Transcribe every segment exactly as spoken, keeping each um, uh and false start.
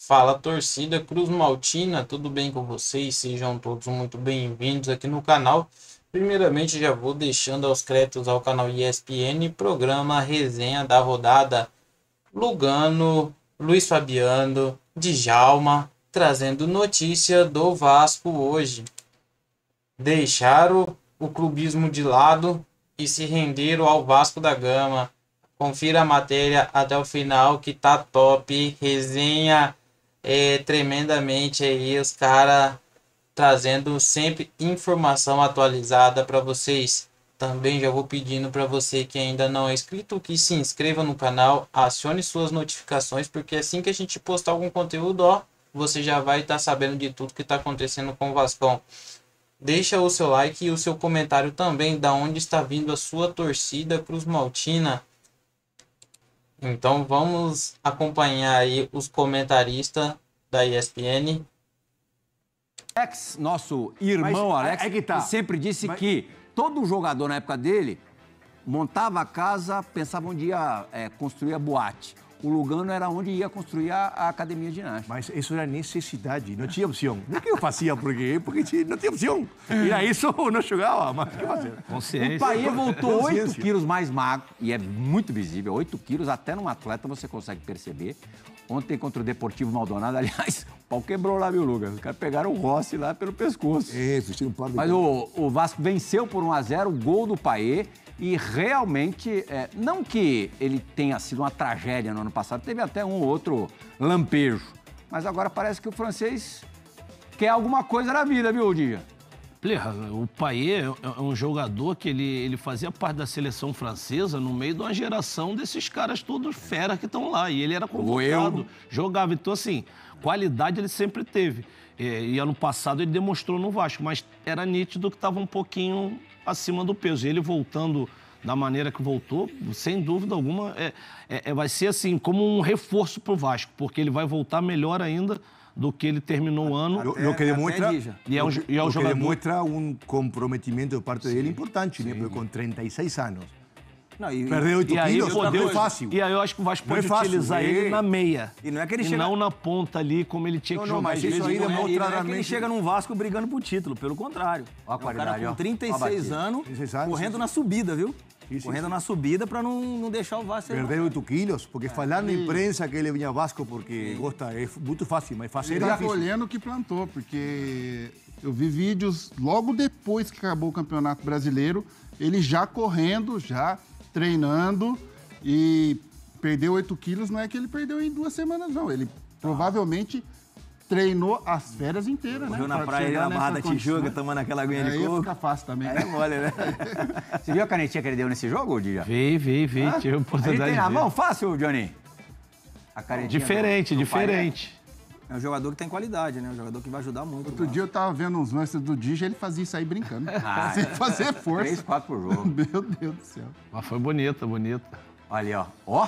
Fala, torcida Cruz Maltina, tudo bem com vocês? Sejam todos muito bem-vindos aqui no canal. Primeiramente, já vou deixando aos créditos ao canal E S P N, programa Resenha da Rodada. Lugano, Luiz Fabiano, Djalma, trazendo notícia do Vasco hoje. Deixaram o clubismo de lado e se renderam ao Vasco da Gama. Confira a matéria até o final que tá top. Resenha é, tremendamente aí, os caras trazendo sempre informação atualizada para vocês. Também já vou pedindo para você que ainda não é inscrito que se inscreva no canal, acione suas notificações, porque assim que a gente postar algum conteúdo, ó, você já vai estar tá sabendo de tudo que está acontecendo com o Vascão. Deixa o seu like e o seu comentário também, da onde está vindo a sua torcida Cruz Maltina. Então vamos acompanhar aí os comentaristas da E S P N. Alex, nosso irmão Mas, Alex, é que tá. sempre disse Mas... que todo jogador na época dele montava a casa, pensava onde ia é, construir a boate. O Lugano era onde ia construir a, a academia de ginástica. Mas isso era necessidade, não tinha opção. Não que eu fazia por quê? Porque não tinha opção. E aí isso não jogava, mas o que fazer? Consciência. O Paê voltou oito quilos mais magro, e é muito visível, oito quilos até num atleta você consegue perceber. Ontem contra o Deportivo Maldonado, aliás, o pau quebrou lá, viu, Lucas? Os caras pegaram o Rossi lá pelo pescoço. É, fizeram um par de... Mas o, o Vasco venceu por um a zero, o gol do Paê. E realmente, é, não que ele tenha sido uma tragédia no ano passado, teve até um ou outro lampejo. Mas agora parece que o francês quer alguma coisa na vida, viu, Dija? Plirra, o Payet é um jogador que ele, ele fazia parte da seleção francesa no meio de uma geração desses caras todos fera que estão lá. E ele era convocado, jogava. Então, assim, qualidade ele sempre teve. E, e ano passado ele demonstrou no Vasco, mas era nítido que estava um pouquinho acima do peso. E ele voltando da maneira que voltou, sem dúvida alguma, é, é, vai ser assim, como um reforço para o Vasco, porque ele vai voltar melhor ainda do que ele terminou o ano. Lo, lo que demonstra, e é um, e é um lo jogador... que demonstra um comprometimento de parte dele importante, né? Porque com trinta e seis anos. Não, e, perder oito quilos poder, não é fácil. E aí eu acho que o Vasco pode fácil, utilizar é. ele na meia. E não é que ele e chega... não na ponta ali, como ele tinha não, que não, jogar. mas Às isso vezes aí não é- demonstra e não é claramente... que ele ele chega num Vasco brigando por título, pelo contrário. Ó a é um cara qualidade, com ó. trinta e Ó a seis batida. anos, trinta e seis anos, correndo sim. na subida, viu? Isso, correndo isso. na subida para não, não deixar o Vasco... Perder oito quilos, porque falar na imprensa que ele vinha ao Vasco porque gosta é muito fácil, mas fazer Ele é tá difícil. colhendo o que plantou, porque eu vi vídeos logo depois que acabou o Campeonato Brasileiro, ele já correndo, já treinando, e perdeu oito quilos, não é que ele perdeu em duas semanas, não. Ele provavelmente treinou as férias inteiras, Correu né? na pra praia, chegar na Barra da nessa Tijuca, condição. tomando aquela aguinha de Aí coco. fica fácil também. Aí é mole, né? Você viu a canetinha que ele deu nesse jogo, Dija? Vi, vi, vi. Ah? Tive a Ele oportunidade tem de na ver. mão fácil, Johnny? A canetinha Diferente, do- do diferente. É um jogador que tem qualidade, né? Um jogador que vai ajudar muito. Outro dia eu tava vendo uns lances do Dija, ele fazia isso aí brincando. Ah, sem é. fazer Paê. força. Três, quatro por jogo. Meu Deus do céu. Mas foi bonita, bonita. Olha ali, ó. Ó.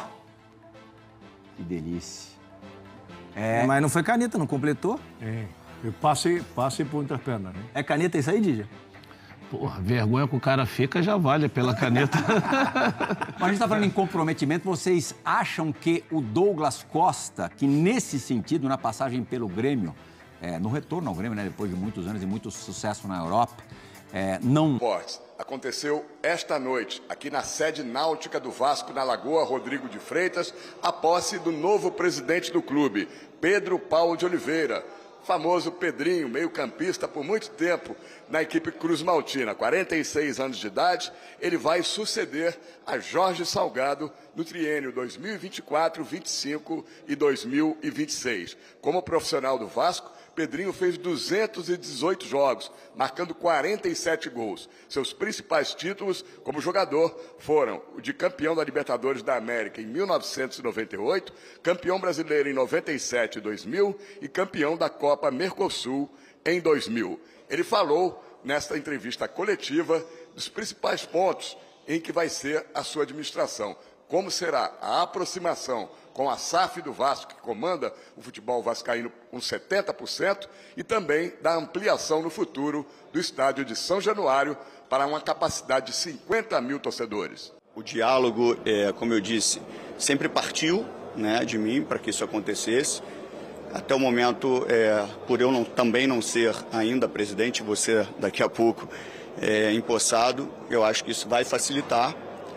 Que delícia. É, Mas não foi caneta, não completou. É, eu passe, passe por entre as pernas, né? É caneta isso aí, Dija? Porra, vergonha que o cara fica já vale pela caneta. Mas a gente tá falando em comprometimento, vocês acham que o Douglas Costa, que nesse sentido, na passagem pelo Grêmio, é, no retorno ao Grêmio, né, depois de muitos anos e muito sucesso na Europa, é, não... Esportes. Aconteceu esta noite, aqui na sede náutica do Vasco, na Lagoa Rodrigo de Freitas, a posse do novo presidente do clube, Pedro Paulo de Oliveira, famoso Pedrinho, meio-campista por muito tempo na equipe Cruz Maltina, quarenta e seis anos de idade. Ele vai suceder a Jorge Salgado no triênio dois mil e vinte e quatro, vinte e cinco e dois mil e vinte e seis. Como profissional do Vasco, Pedrinho fez duzentos e dezoito jogos, marcando quarenta e sete gols. Seus principais títulos como jogador foram o de campeão da Libertadores da América em mil novecentos e noventa e oito, campeão brasileiro em noventa e sete e dois mil e campeão da Copa Mercosul em dois mil. Ele falou nesta entrevista coletiva dos principais pontos em que vai ser a sua administração. Como será a aproximação com a S A F do Vasco, que comanda o futebol vascaíno com setenta por cento, e também da ampliação no futuro do estádio de São Januário para uma capacidade de cinquenta mil torcedores. O diálogo, é, como eu disse, sempre partiu, né, de mim para que isso acontecesse. Até o momento, é, por eu não, também não ser ainda presidente, você daqui a pouco é, empossado, eu acho que isso vai facilitar.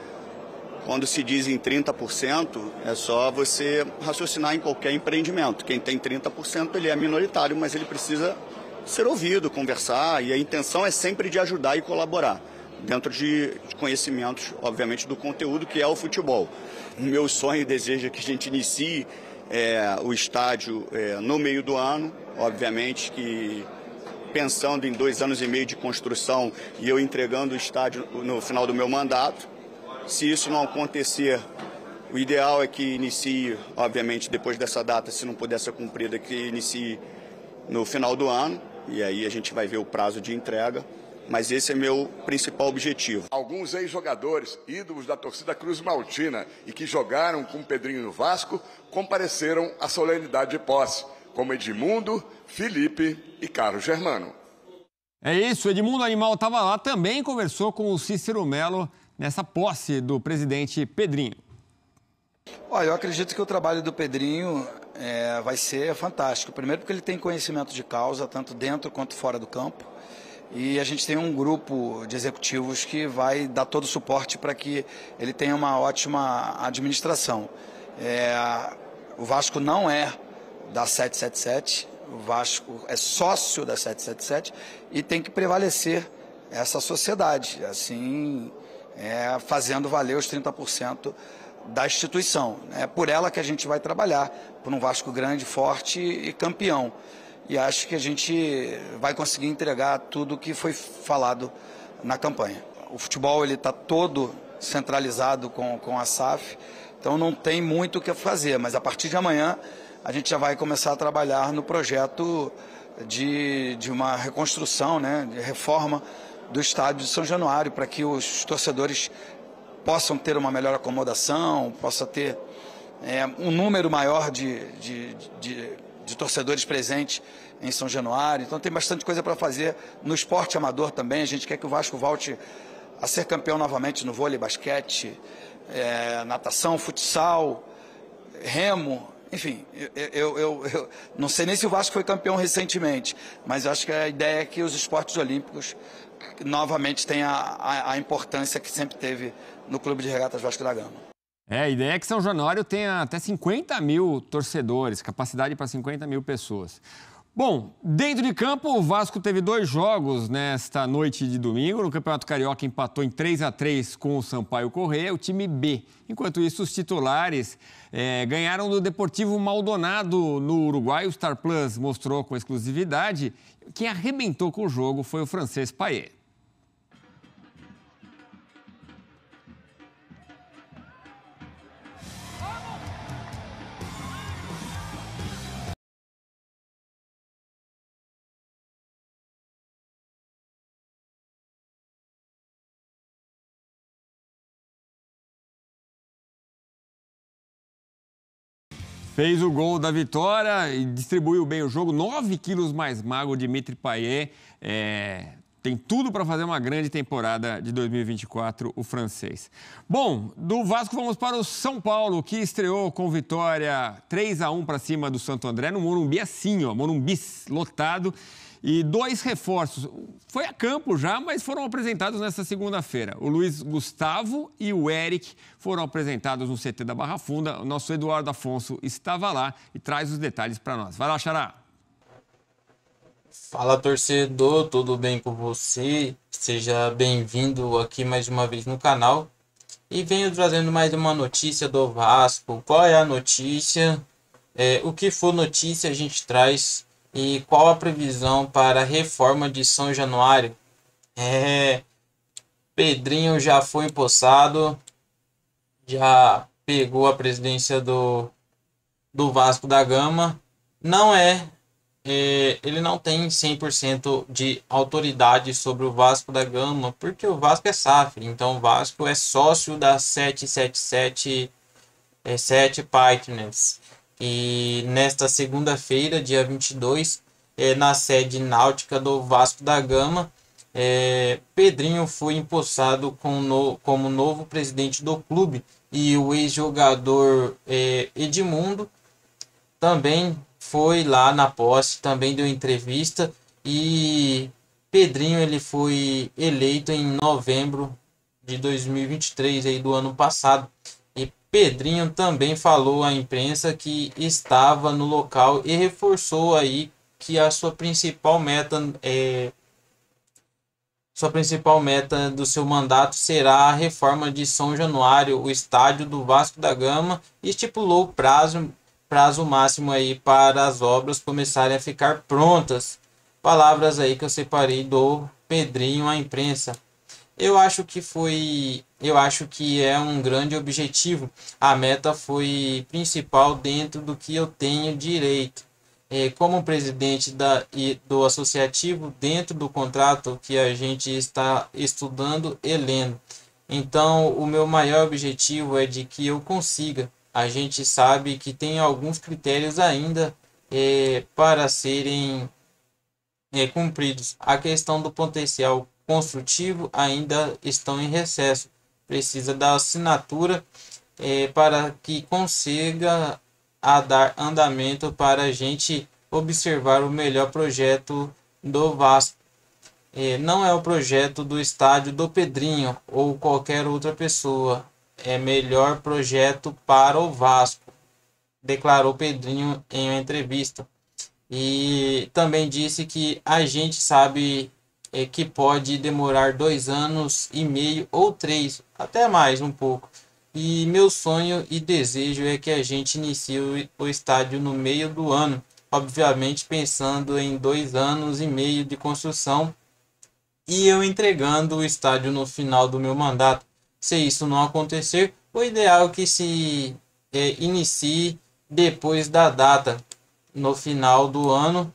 Quando se diz em trinta por cento, é só você raciocinar em qualquer empreendimento. Quem tem trinta por cento, ele é minoritário, mas ele precisa ser ouvido, conversar, e a intenção é sempre de ajudar e colaborar, dentro de conhecimentos, obviamente, do conteúdo que é o futebol. O meu sonho e desejo é que a gente inicie é, o estádio é, no meio do ano, obviamente que pensando em dois anos e meio de construção e eu entregando o estádio no final do meu mandato. Se isso não acontecer, o ideal é que inicie, obviamente, depois dessa data, se não puder ser cumprida, que inicie no final do ano, e aí a gente vai ver o prazo de entrega, mas esse é meu principal objetivo. Alguns ex-jogadores, ídolos da torcida Cruz Maltina e que jogaram com o Pedrinho no Vasco, compareceram à solenidade de posse, como Edmundo, Felipe e Carlos Germano. É isso, Edmundo Animal estava lá, também conversou com o Cícero Melo nessa posse do presidente Pedrinho. Olha, eu acredito que o trabalho do Pedrinho é, vai ser fantástico. Primeiro porque ele tem conhecimento de causa, tanto dentro quanto fora do campo. E a gente tem um grupo de executivos que vai dar todo o suporte para que ele tenha uma ótima administração. É, o Vasco não é da sete sete sete, o Vasco é sócio da sete sete sete e tem que prevalecer essa sociedade, assim, é, fazendo valer os trinta por cento da instituição. É por ela que a gente vai trabalhar, por um Vasco grande, forte e campeão. E acho que a gente vai conseguir entregar tudo o que foi falado na campanha. O futebol ele está todo centralizado com, com a S A F, então não tem muito o que fazer, mas a partir de amanhã a gente já vai começar a trabalhar no projeto de, de uma reconstrução, né, de reforma do estádio de São Januário, para que os torcedores possam ter uma melhor acomodação, possa ter é, um número maior de, de, de, de torcedores presentes em São Januário. Então tem bastante coisa para fazer no esporte amador também. A gente quer que o Vasco volte a ser campeão novamente no vôlei, basquete, é, natação, futsal, remo. Enfim, eu, eu, eu, eu não sei nem se o Vasco foi campeão recentemente, mas eu acho que a ideia é que os esportes olímpicos novamente tenham a, a, a importância que sempre teve no Clube de Regatas Vasco da Gama. É, a ideia é que São Januário tenha até cinquenta mil torcedores, capacidade para cinquenta mil pessoas. Bom, dentro de campo, o Vasco teve dois jogos nesta noite de domingo. No Campeonato Carioca empatou em três a três com o Sampaio Corrêa, o time B. Enquanto isso, os titulares é, ganharam do Deportivo Maldonado no Uruguai. O Star Plus mostrou com exclusividade. Quem arrebentou com o jogo foi o francês Payet. Fez o gol da vitória e distribuiu bem o jogo. nove quilos mais magro, Dimitri Payet. É, tem tudo para fazer uma grande temporada de dois mil e vinte e quatro, o francês. Bom, do Vasco vamos para o São Paulo, que estreou com vitória três a um para cima do Santo André, no Morumbi assim, ó, Morumbi lotado. E dois reforços. Foi a campo já, mas foram apresentados nesta segunda-feira. O Luiz Gustavo e o Eric foram apresentados no C T da Barra Funda. O nosso Eduardo Afonso estava lá e traz os detalhes para nós. Vai lá, Xará. Fala, torcedor, tudo bem com você? Seja bem-vindo aqui mais uma vez no canal. E venho trazendo mais uma notícia do Vasco. Qual é a notícia? É, o que for notícia a gente traz. E qual a previsão para a reforma de São Januário? É, Pedrinho já foi empossado, já pegou a presidência do, do Vasco da Gama. Não é, é, ele não tem cem por cento de autoridade sobre o Vasco da Gama, porque o Vasco é S A F, então o Vasco é sócio da sete sete sete, é, sete Partners. E nesta segunda-feira, dia vinte e dois, é, na sede náutica do Vasco da Gama, é, Pedrinho foi empossado com no, como novo presidente do clube e o ex-jogador é, Edmundo também foi lá na posse, também deu entrevista, e Pedrinho ele foi eleito em novembro de dois mil e vinte e três, aí, do ano passado. E Pedrinho também falou à imprensa que estava no local e reforçou aí que a sua principal meta é sua principal meta do seu mandato será a reforma de São Januário, o estádio do Vasco da Gama, e estipulou prazo prazo máximo aí para as obras começarem a ficar prontas. Palavras aí que eu separei do Pedrinho à imprensa. Eu acho que foi, eu acho que é um grande objetivo. A meta foi principal dentro do que eu tenho direito. É, como presidente da, e do associativo, dentro do contrato que a gente está estudando e lendo. Então, o meu maior objetivo é de que eu consiga. A gente sabe que tem alguns critérios ainda é, para serem é, cumpridos. A questão do potencial construtivo ainda estão em recesso. Precisa da assinatura é, para que consiga a dar andamento para a gente observar o melhor projeto do Vasco. É, não é o projeto do estádio do Pedrinho ou qualquer outra pessoa. É melhor projeto para o Vasco, declarou Pedrinho em uma entrevista. E também disse que a gente sabe é, que pode demorar dois anos e meio ou três, até mais um pouco. E meu sonho e desejo é que a gente inicie o estádio no meio do ano, obviamente pensando em dois anos e meio de construção e eu entregando o estádio no final do meu mandato. Se isso não acontecer, o ideal é que se é, inicie depois da data, no final do ano,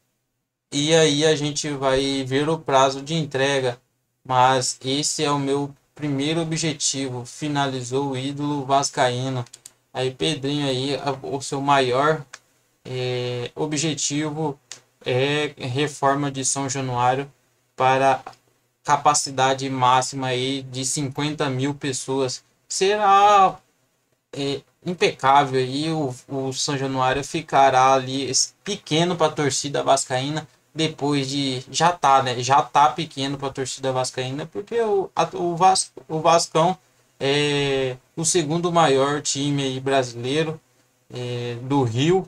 e aí a gente vai ver o prazo de entrega. Mas esse é o meu primeiro objetivo, finalizou o ídolo vascaíno. Aí Pedrinho aí, o seu maior é, objetivo é reforma de São Januário para capacidade máxima aí de cinquenta mil pessoas. Será é, impecável aí, o, o São Januário ficará ali pequeno para a torcida vascaína. Depois de já tá, né? Já tá pequeno para a torcida vascaína, porque o, a, o, Vas, o Vascão é o segundo maior time aí brasileiro é, do Rio,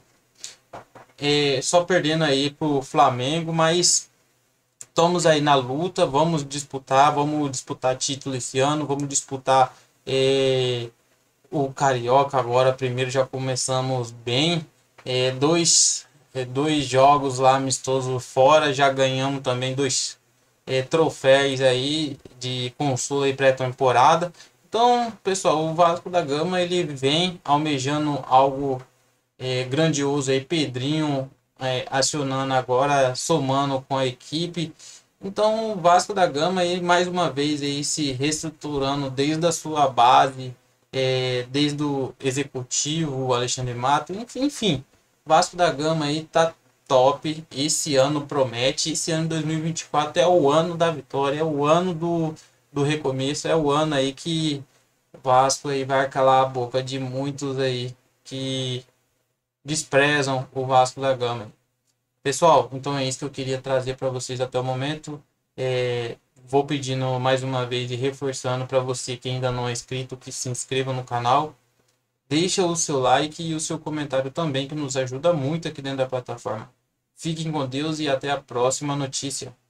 é, só perdendo aí pro Flamengo, mas estamos aí na luta, vamos disputar, vamos disputar título esse ano, vamos disputar é, o Carioca agora. Primeiro já começamos bem, é, dois dois jogos lá amistosos fora, já ganhamos também dois é, troféus aí de consolo e pré-temporada. Então, pessoal, o Vasco da Gama ele vem almejando algo é, grandioso aí. Pedrinho é, acionando agora, somando com a equipe. Então, o Vasco da Gama aí mais uma vez aí se reestruturando desde a sua base, é, desde o executivo, o Alexandre Mato, enfim, enfim. Vasco da Gama aí tá top, esse ano promete, esse ano dois mil e vinte e quatro é o ano da vitória, é o ano do, do recomeço, é o ano aí que o Vasco aí vai calar a boca de muitos aí que desprezam o Vasco da Gama. Pessoal, então é isso que eu queria trazer para vocês até o momento. É, vou pedindo mais uma vez e reforçando para você que ainda não é inscrito, que se inscreva no canal. Deixa o seu like e o seu comentário também, que nos ajuda muito aqui dentro da plataforma. Fiquem com Deus e até a próxima notícia.